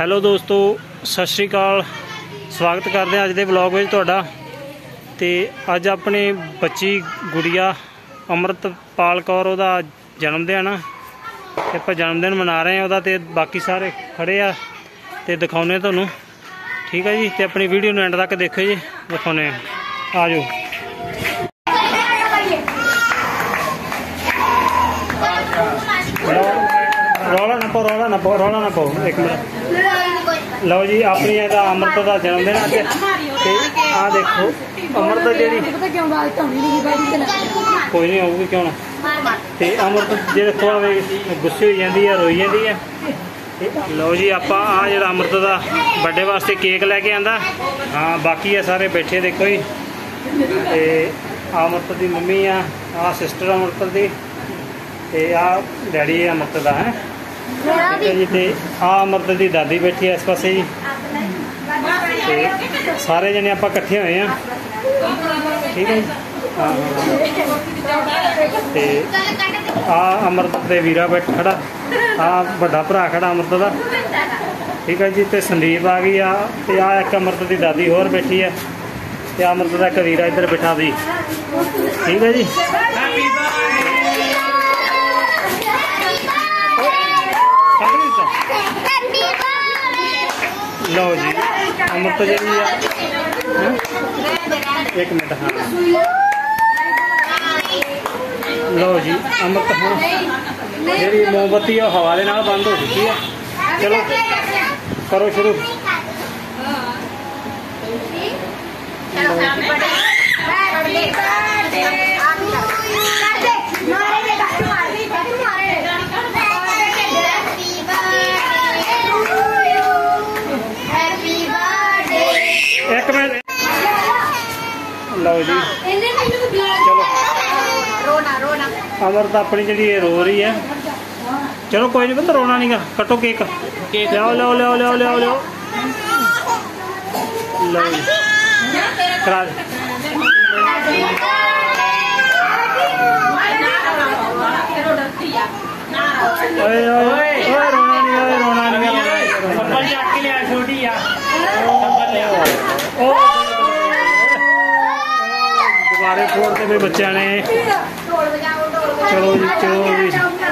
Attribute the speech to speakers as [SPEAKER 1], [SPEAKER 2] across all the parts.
[SPEAKER 1] Hello ਦੋਸਤੋ, ਸਤਿ ਸ਼੍ਰੀ ਅਕਾਲ। ਸਵਾਗਤ ਕਰਦੇ ਹਾਂ ਅੱਜ ਦੇ ਵਲੌਗ ਵਿੱਚ ਤੁਹਾਡਾ। ਤੇ ਅੱਜ ਆਪਣੀ ਬੱਚੀ ਗੁੜੀਆ ਅੰਮ੍ਰਿਤਪਾਲ ਕੌਰ ਉਹਦਾ ਜਨਮ ਦਿਨ ਆ ਤੇ ਆਪਾਂ ਜਨਮ ਦਿਨ ਮਨਾ ਰਹੇ ਹਾਂ ਉਹਦਾ। ਤੇ ਬਾਕੀ ਸਾਰੇ ਖੜੇ ਆ ਤੇ ਦਿਖਾਉਂਦੇ ਤੁਹਾਨੂੰ, ਠੀਕ ਹੈ ਜੀ। ਤੇ ਆਪਣੀ ਵੀਡੀਓ ਨੂੰ ਐਂਡ ਤੱਕ ਦੇਖਿਓ ਜੀ, ਦਿਖਾਉਂਦੇ ਆ। ਆ ਜਾਓ। रौला ना पाओ, रौला ना पाओ, रौला ना पाओ। एक मिनट लो जी, अपनी अमृत का जन्मदिन अज। आ देखो अमृत जी कोई नहीं होगी क्यों ना। तो अमृत जो थोड़ा गुस्से हो जाती है, रोई जाती है। लो जी, आप जो अमृत का बर्थडे वास्ते केक लैके आंदा। हाँ बाकी है सारे बैठे देखो जी। तो अमृत की मम्मी आ सिस्टर अमृत की, ते आ डैडी अमृत का है, ठीक है जी। ते आ अमृत की दादी बैठी है इस पासे जी। ते सारे जने आप इकट्ठे हुए हैं, ठीक है जी। ते आ अमृत के वीरा बैठ खड़ा, आ बड़ा भरा खड़ा अमृत का, ठीक है जी। ते संदीप आ गई आ, ते आ एक अमृत की दादी होर बैठी है, ते अमृत का एक वीरा इधर बैठा जी, ठीक है जी। लो जी अमृत जी एक मिनट। हाँ लो जी अमृत हाँ जी मोमबत्ती है हवा के नाल बंद हो चुकी है। चलो करो शुरू। एक मिनट लो जी चलो। अमृत अपनी जी रो रही है। चलो कोई नहीं पता, रोना नहीं गा। कटो केक, लियाओ लियाओ लियाओ लियाओ लियाओ लियाओ। लो जी करा दे। रोना नहीं, रोना नहीं। गुब्बारे फोड़ते पे बच्चा ने। चलो जी चलो जी।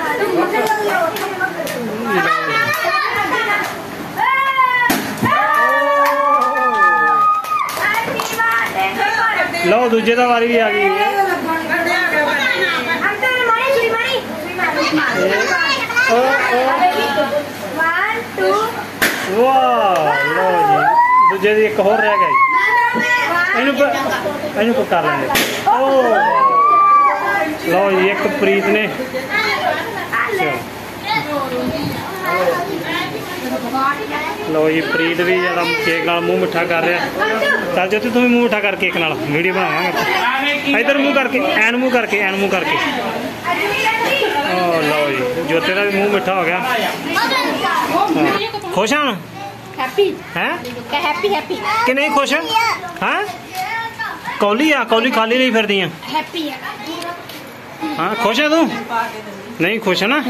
[SPEAKER 1] लो दूजे का वारी भी आ गई है। वाह लो जी दूजे की एक होर रह गई। इनू कर लेंगे। लो जी एक प्रीत ने। लो जी प्रीत भी जरा केक नाल मुँह मिठा कर रहा। चल ज्योति तू भी मुँह मिठा कर केक नाल, वीडियो बनावांगे। इधर मुँह करके, एन मुँह करके, एन मुँह करके। लो जी ज्योति का भी मुँह मिठा हो गया। खुश हाँ
[SPEAKER 2] हैप्पी
[SPEAKER 1] हैं
[SPEAKER 2] हैप्पी हैप्पी
[SPEAKER 1] कि नहीं खुश हैं? कौली आ कौली खाली नहीं फिर दी।
[SPEAKER 2] हैप्पी है।
[SPEAKER 1] हाँ खुश है तू? नहीं खुश है ना।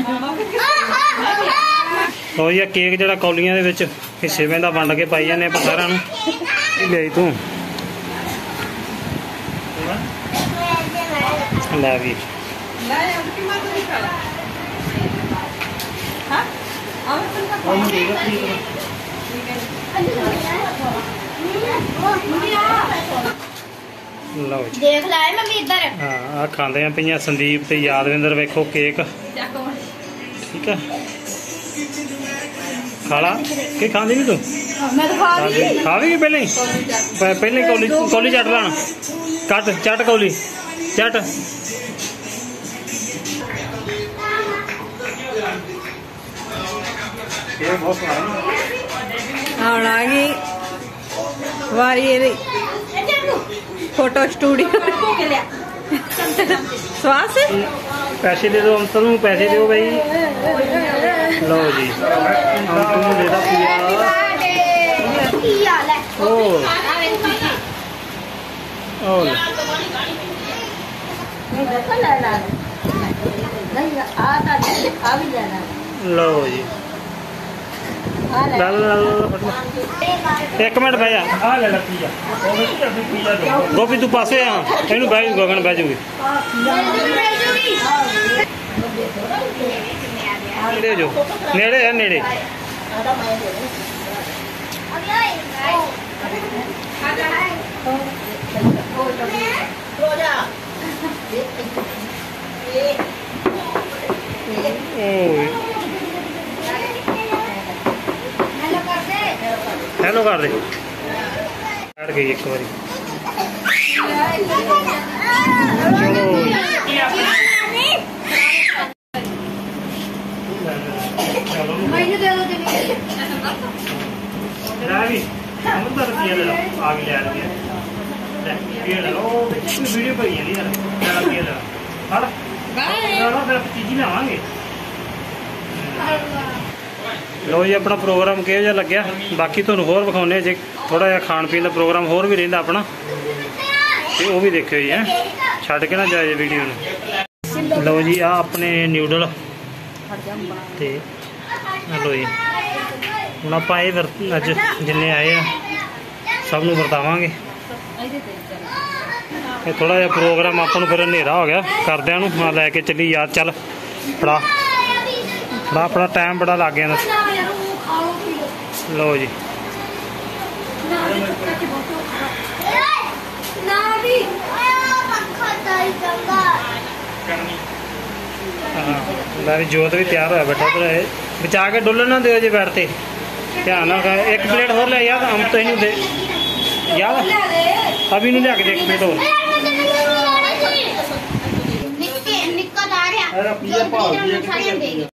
[SPEAKER 1] तो ये केक जरा कौलियां दे विच हिस्से में वंड के पाई जाने ਆਪਾਂ ਸਾਰਿਆਂ ਨੂੰ। ले तू ला भी लो जी
[SPEAKER 2] देख ला मम्मी इधर।
[SPEAKER 1] हाँ आ खांदे पईयां संदीप ते यादविंदर। वेखो केक, ठीक है। खाला के खांदी भी तू?
[SPEAKER 2] मैं तो खा ली।
[SPEAKER 1] खा भी पहले ही पहले कौली कौली चट लाना। कट चट कौली चट।
[SPEAKER 3] आ गई वारी फोटो स्टूडियो। स्वास
[SPEAKER 1] पैसे दे दो अंतर नूं, पैसे दो भाई। लो जी अंतर नूं दे दो पिया। लो जी ਲੈ ਲੈ एक मिनट बह जा आ ले ला पिज़्ज़ा गोभी तू पासे आ इनू बह जू गगन बह जूगी नेड़े जो नेड़े है नेड़े हेलो कर दे बैठ गई एक बारी वीडियो पर चीज़ लावे लो जी अपना प्रोग्राम किहो जिहा लग्या बाकी तुहानूं होर विखाउने जे थोड़ा जिहा खाण पीण का प्रोग्राम होर भी रहिंदा अपना ते वो भी देखियो जी है छड्ड के ना जाए वीडियो नूं। लो जी आ अपने न्यूडल ते लो जी हुण आपां इह अज जिन्ने आए आ सब नूं वरतावांगे थोड़ा जिहा प्रोग्राम आपां नूं फिर हनेरा हो गया करदिआं नूं मैं लैके चली यार चल फड़ा बड़ा अपना टाइम बड़ा लग गया लो जी मेरी जोत भी तैयार होया बैठा तो बचा के डुलन ना दो जी बैठते ध्यान ना एक प्लेट होर ले यार हम तो इनू दे यार अभी नहीं लिया के एक प्लेट और